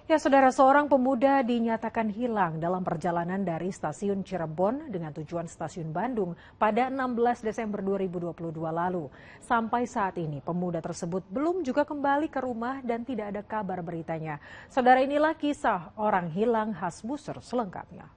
Ya, saudara, seorang pemuda dinyatakan hilang dalam perjalanan dari stasiun Cirebon dengan tujuan stasiun Bandung pada 16 Desember 2022 lalu. Sampai saat ini, pemuda tersebut belum juga kembali ke rumah dan tidak ada kabar beritanya. Saudara, inilah kisah orang hilang khas Buser selengkapnya.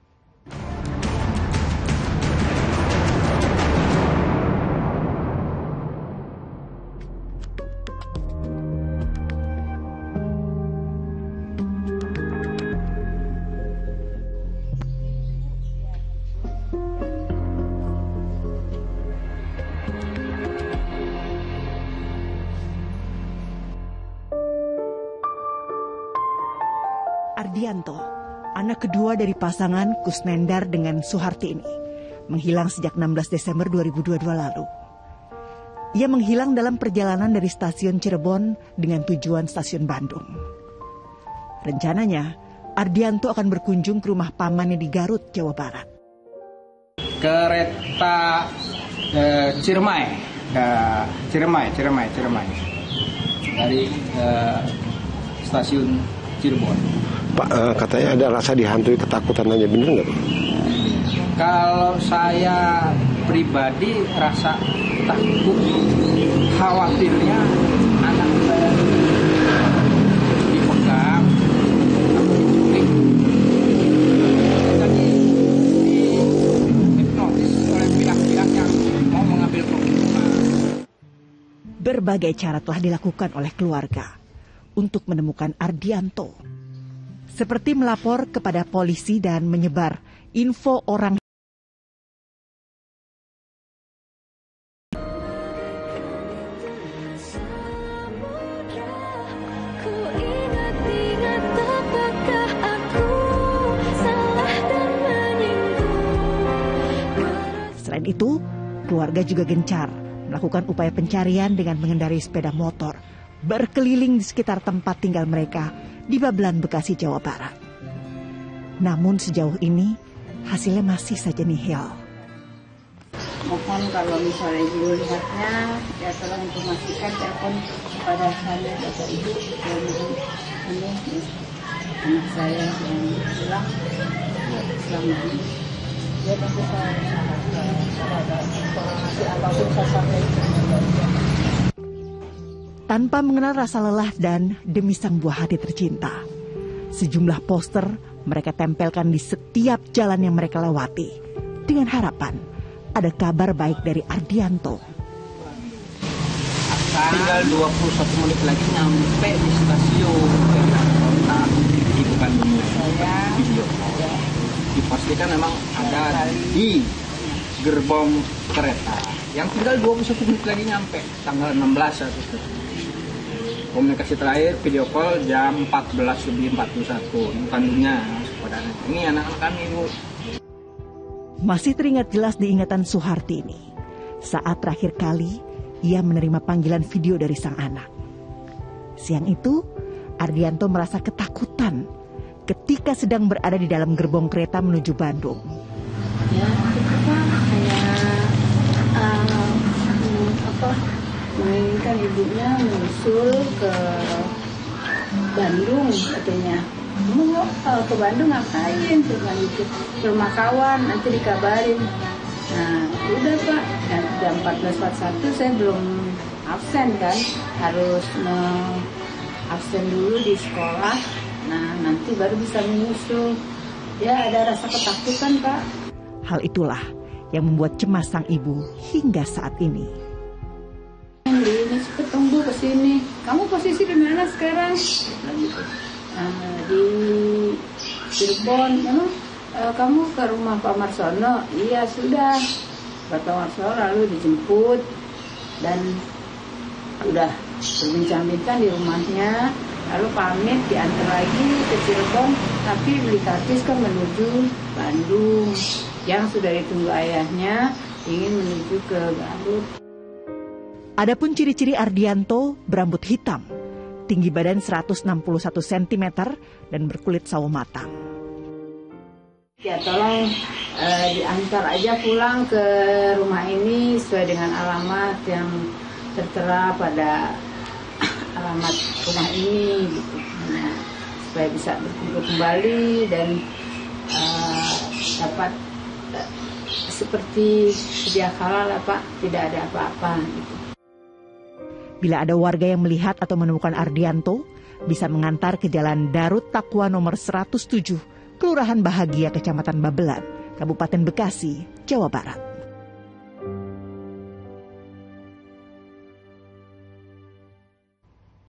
Ardianto, anak kedua dari pasangan Kusnendar dengan Suharti ini, menghilang sejak 16 Desember 2022 lalu. Ia menghilang dalam perjalanan dari stasiun Cirebon dengan tujuan stasiun Bandung. Rencananya, Ardianto akan berkunjung ke rumah pamannya di Garut, Jawa Barat. Kereta Ciremai dari stasiun Cirebon. Pak, katanya ada rasa dihantui ketakutan aja, bener nggak? Kalau saya pribadi rasa takut, khawatirnya anak saya dipegang, diculik, jadi dihipnotis oleh pihak-pihak yang mau mengambil keuntungan. Berbagai cara telah dilakukan oleh keluarga untuk menemukan Ardianto. Seperti melapor kepada polisi dan menyebar info orang Selain itu, keluarga juga gencar melakukan upaya pencarian dengan mengendarai sepeda motor berkeliling di sekitar tempat tinggal mereka di Babelan, Bekasi, Jawa Barat. Namun sejauh ini hasilnya masih saja nihil. Mohon kalau misalnya ibu lihatnya, ya tolong informasikan telepon kepada saya atau ibu yang ini anak saya yang hilang selama ini. Ya tentu saya ada informasi apapun saya sampaikan. Tanpa mengenal rasa lelah dan demi sang buah hati tercinta, sejumlah poster mereka tempelkan di setiap jalan yang mereka lewati dengan harapan ada kabar baik dari Ardianto. Tinggal 21 menit lagi nyampe di stasiun kota di Bandung. Video dipastikan memang ada di gerbong kereta. Yang tinggal 21 menit lagi nyampe tanggal 16 Agustus. Komunikasi terakhir video call jam 14.41. Kandungnya kepada anak. Ini anak-anak kami, Bu. Masih teringat jelas di ingatan Suharti ini saat terakhir kali ia menerima panggilan video dari sang anak. Siang itu, Ardianto merasa ketakutan ketika sedang berada di dalam gerbong kereta menuju Bandung. Ya, menginginkan ibunya menyusul ke Bandung katanya. Mau ke Bandung ngapain? Ke rumah kawan, nanti dikabarin. Nah, udah Pak, jam 14.41 saya belum absen kan, harus absen dulu di sekolah. Nah, nanti baru bisa menyusul. Ya, ada rasa ketakutan Pak. Hal itulah yang membuat cemas sang ibu hingga saat ini. Ini cepet tunggu ke sini. Kamu posisi di mana sekarang? Di Cirebon. Kamu ke rumah Pak Marsono? Iya sudah. Pak Marsono lalu dijemput dan udah berbincang-bincang di rumahnya. Lalu pamit diantar lagi ke Cirebon, tapi beli kartis kan menuju Bandung. Yang sudah ditunggu ayahnya ingin menuju ke Garut. Adapun ciri-ciri Ardianto berambut hitam, tinggi badan 161 cm dan berkulit sawo matang. Ya tolong diantar aja pulang ke rumah ini sesuai dengan alamat yang tertera pada alamat rumah ini gitu. Nah, supaya bisa berkumpul kembali dan dapat seperti sedia kala lah Pak, tidak ada apa-apa gitu. Bila ada warga yang melihat atau menemukan Ardianto, bisa mengantar ke Jalan Darut Taqwa nomor 107, Kelurahan Bahagia, Kecamatan Babelan, Kabupaten Bekasi, Jawa Barat.